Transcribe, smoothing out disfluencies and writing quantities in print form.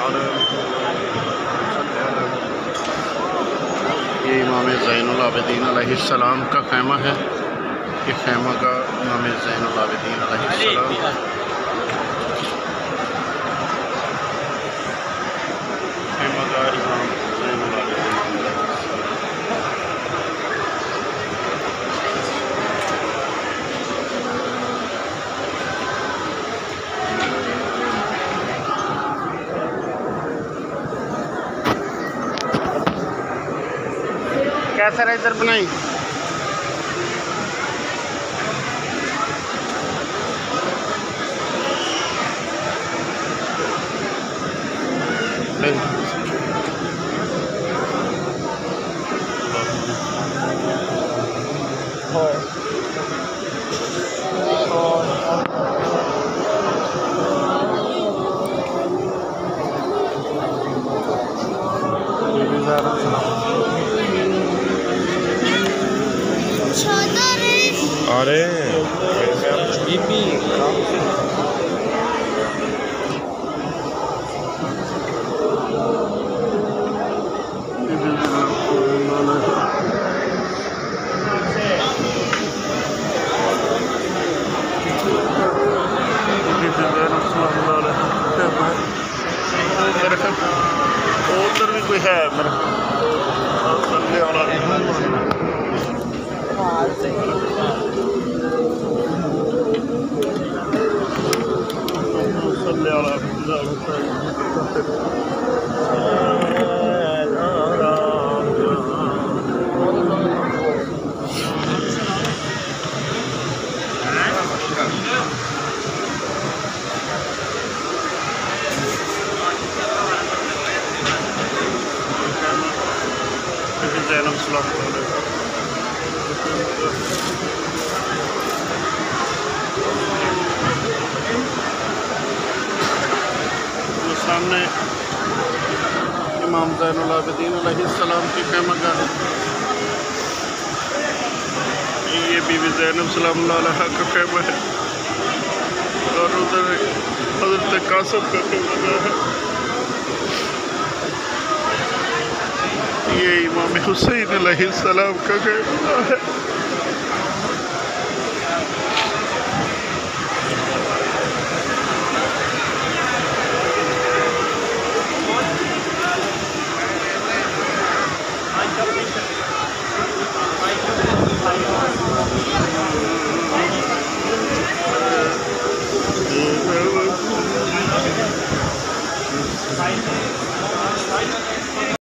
ये इमाम ज़ैनुल आबिदीन अलैहिस्सलाम का खैमा है। ये खैमा गह इमाम ज़ैनुल आबिदीन अलैहिस्सलाम। खैमा गह इमाम ज़ैनुल आबिदीन। कैसा रहा इधर बनाई? अरे उधर भी कोई है मेरा सामने इमाम ज़ैनुल आबिदीन अलैहिस्सलाम की खैमा गह है। ये बीवी ज़ैनब सलामुल्लाह अलैहा का खैमा है और उधर हज़रत कासिम का खैमा गह है। ये इमाम हुसैन अलैहिस्सलाम का खैमा है।